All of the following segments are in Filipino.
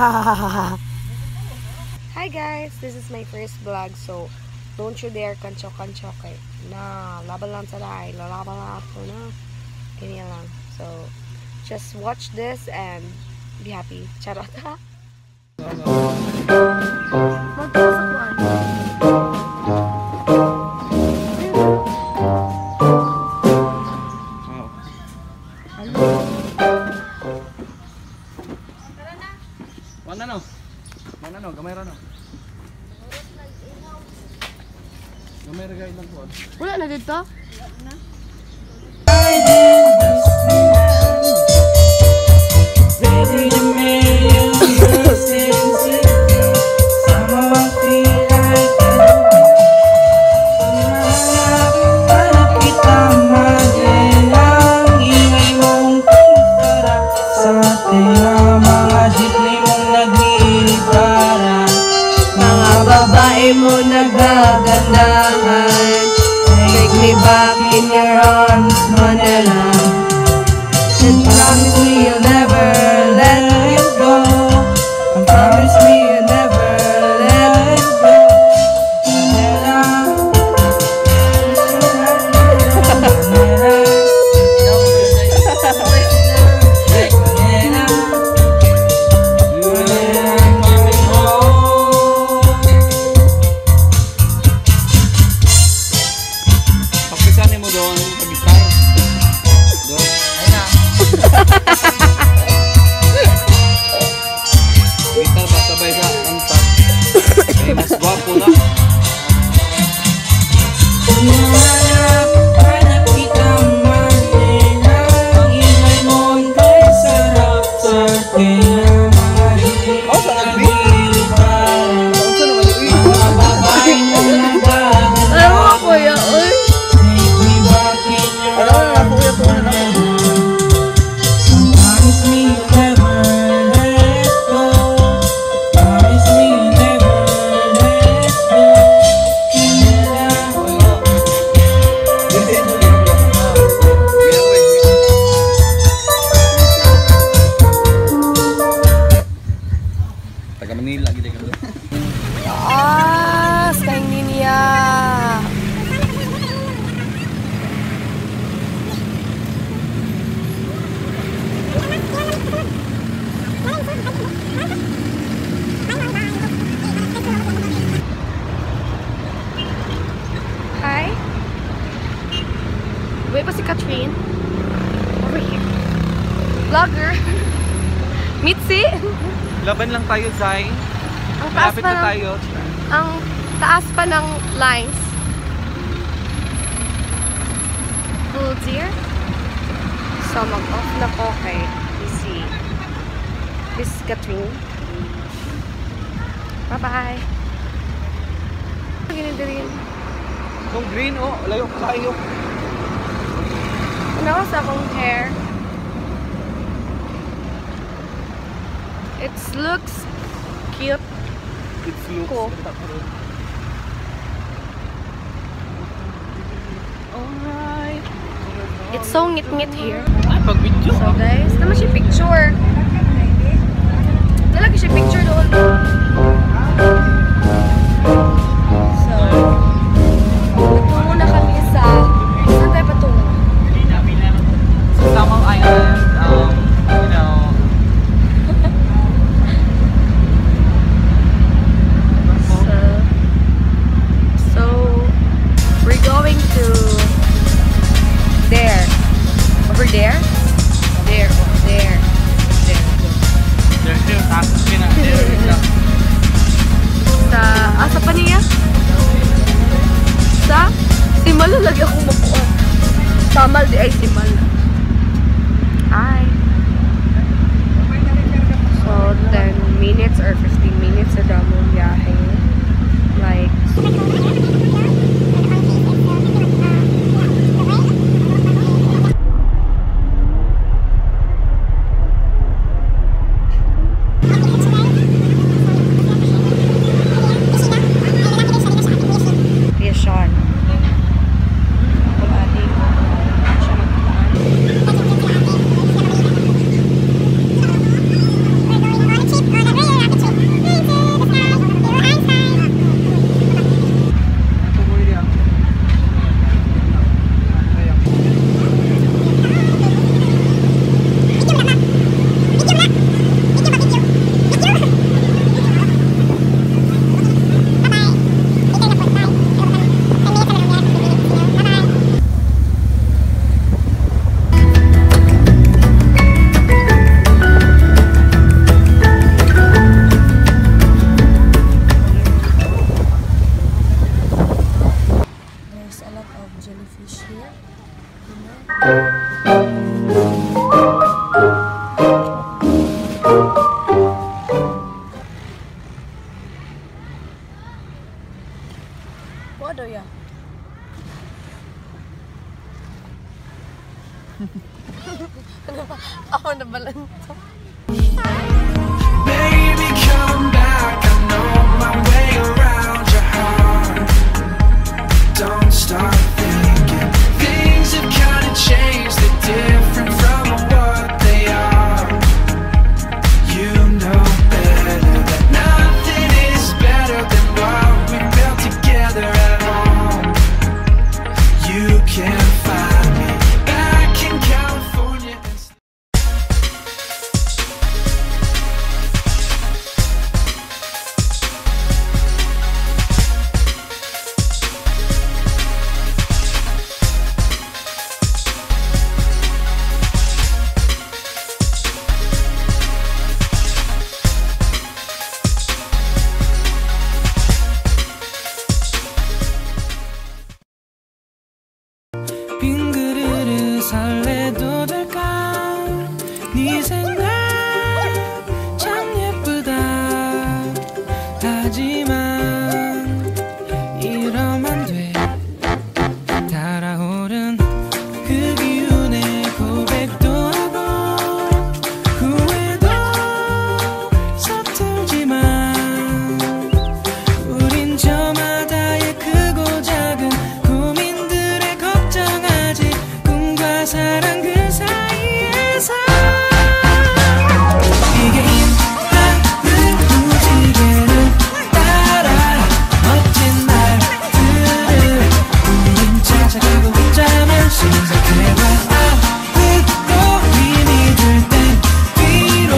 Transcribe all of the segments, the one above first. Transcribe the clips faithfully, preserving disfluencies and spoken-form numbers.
Hi guys, this is my first vlog, so don't you dare kanchok-kanchok eh. Na, laban lang sa lahat, lalaban lang ako na. Ganyan lang. So, just watch this and be happy. Charot ha? Mana no? Mana no? Gamay ra no? Gamay ra gay lang ko. Wala na dito? Wala na. Mo nagagandahan, take me back in your arms, Manila, and promise me you'll never let it go, and promise me you'll never let it go, Manila, mas guwapo na. Taga Manila gid ka. Ah, kay niya. Hi. Wait pa si Catherine. Over here. Vlogger. Mitzi. Laban lang tayo, Zay. Ang taas Malapit pa na ng, tayo. ang taas pa ng lines. Full deer. So, mag-off na ko kay si Miss Catherine. Bye-bye. Ganun din. Itong green, oh. Layo pa tayo. Ano sa akong hair? It looks cute. It's looks. Cool. Alright. It's so ngit-ngit here. Ay, pag video. So guys, naman siya picture. Talaga siya picture doon. So, nagtungo na kami sa... Saan tayo patungo? So, Samang Island, um, you know, So, we're going to there. Over there? There, over there. There. there's still taxes in there. What are ya? Ako na balanto. Baby, come back. I know my way around your heart. Don't stop thinking. Things have kind of changed. They're different from what they are. You know better that nothing is better than what we built together at home. You can find me back in California. 빈 그릇을 설레도 될까 네 생각 참 예쁘다 하지만 이러면 돼 달아오른 그 기운에 고백도 하고 후회도 서툴지만 우린 저마다의 크고 작은 고민들에 걱정하지 꿈과 사랑 그 사이에서 이게 인하는 무지개를 따라 멋진 날들을 우린 찾아가고 있자면 시작해봐 아프고 힘이 들 땐 뒤로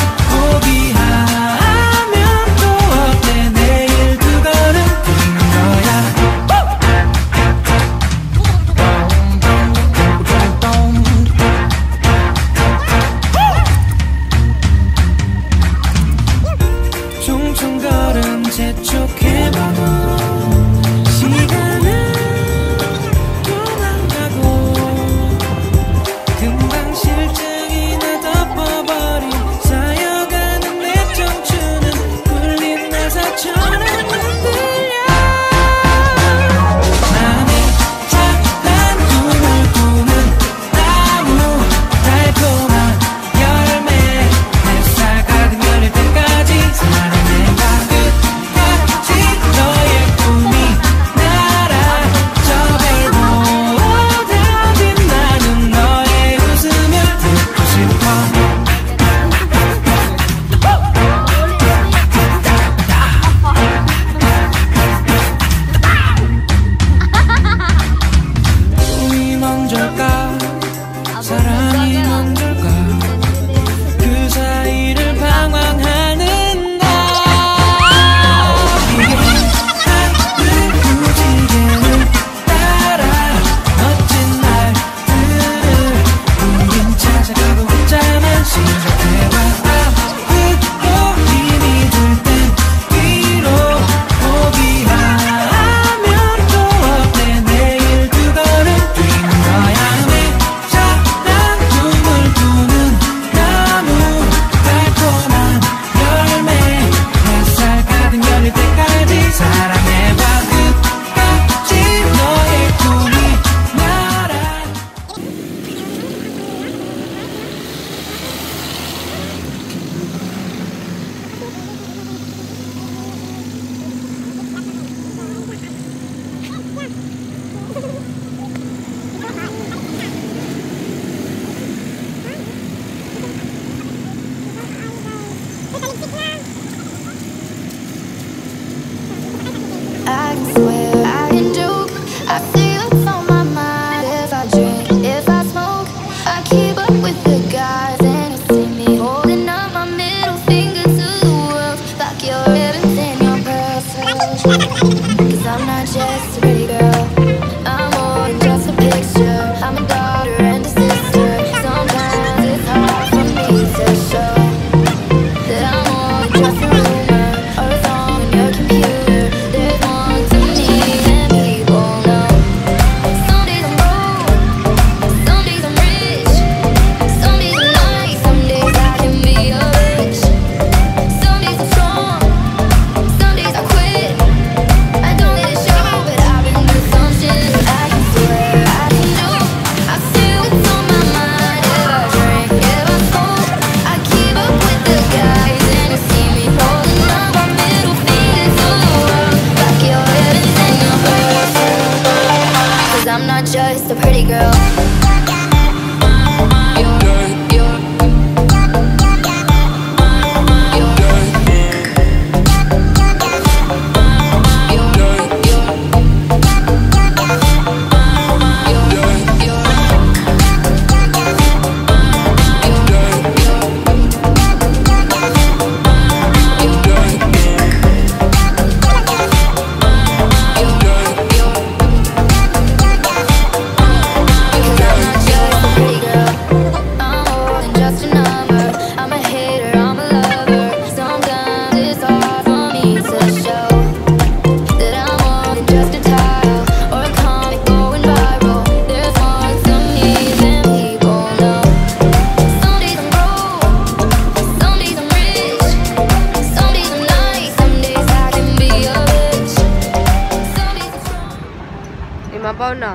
포기하면 또 어때 내일 두 걸음 뛰는 거야 총총 걸음 재촉해봐도 시간은 도망가고 금방 실증이나 덮어버린 쌓여가는 내 청춘은 굴린 나사처럼 흔들려 마음이 찬란 꿈을 꾸는 나무 달콤한 열매 햇살 가득 열릴 때까지 사랑해봐 끝까지 너의 꿈이 날아져 배도 닫힌 나는 너의 웃음을 듣고 싶어 꿈이 먼저일까 사랑이 먼저일까 그 사이를 방황하는 나 이게 하늘 무지개를 따라 멋진 날들을 우린 찾아가고 있자면 시작해봐 아프고 힘이 들 땐 뒤로 포기하면 또 어때 내일 두 걸음 뛰는 거야 매차난 꿈을 꾸는 나무 달콤한 열매 햇살 가득 열릴 때까지 사랑해봐 끝까지 너의 꿈이 날아 I can swear, I can joke. I see what's on my mind. If I drink, if I smoke, I keep up with the guys, and you see me holding up my middle finger to the world, like your ribbons and your pearls. Cause I'm not just a pretty girl, I'm more than just a picture. I'm a daughter and a sister. Sometimes it's hard for me to show that I'm more than just a rumor or a song on your computer. There's more to me than people know. Some days I'm broke, some days I'm rich, some days I'm nice, some days I can be a bitch. Some days I'm strong, some days I quit. I don't let it show, but I just a pretty girl. Mabaw na.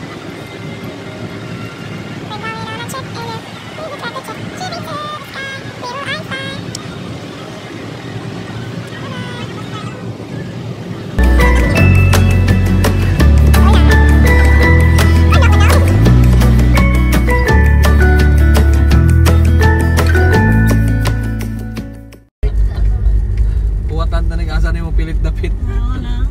Buwatan na nag-asa ni mo pilit dapit. Oo na.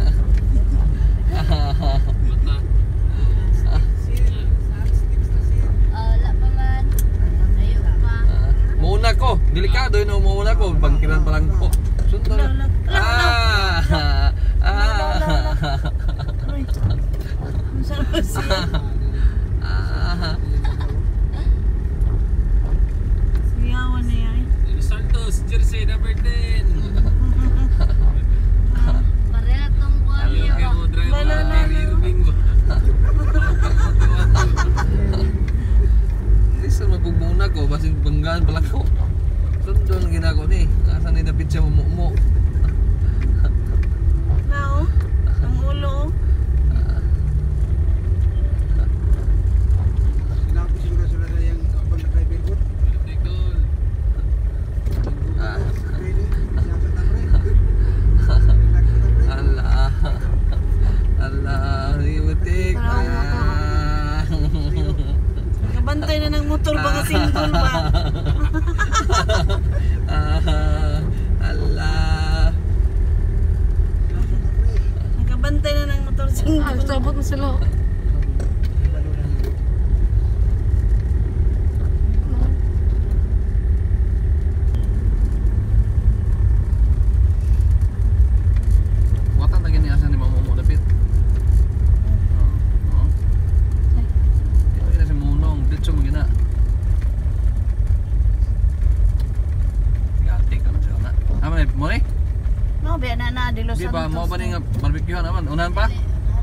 Mauna ko, delikado yun, mauna ko, bangkiran pa lang po. Sunod na. Ah! Ah! Ang sarap siya. Ah! Siyawan na yan. Santos, jersey number ten. Pareha tong Ayaw kayo mo drive Lala, mga lala. Terry Domingo. Hindi sa magbubuna ko, basin banggaan pala ko. Sundo ang ginagawa ni, kasan ni David siya mumumo. Now, ang ulo. Allah, Allah, ibutik. Nakabantay na ng motor, baka single ba? Allah. Nakabantay na ng motor, single. Sabot na sila. Watan lagi ni asa ni Mamumo David. Oh. Ito kita si Munong, dito mo gina. Gatik ka na siya na. Ama ni mo ni? No, biya na na, Dilo Di ba Santos. mo ba ni nga barbecuehan naman? Unahan pa?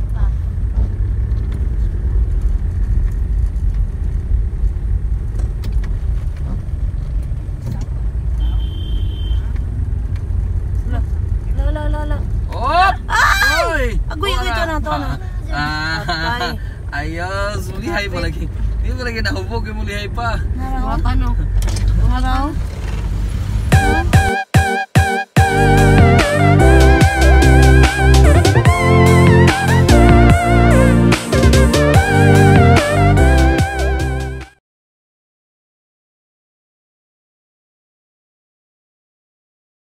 La, la, la, la. Oh! Ay! Agoy, agoy, ito na, ito na. Ah, ayos, mulihay pa lagi. Hindi mo lagi nahubog, yung mulihay pa. Naraw? Ano? Naraw?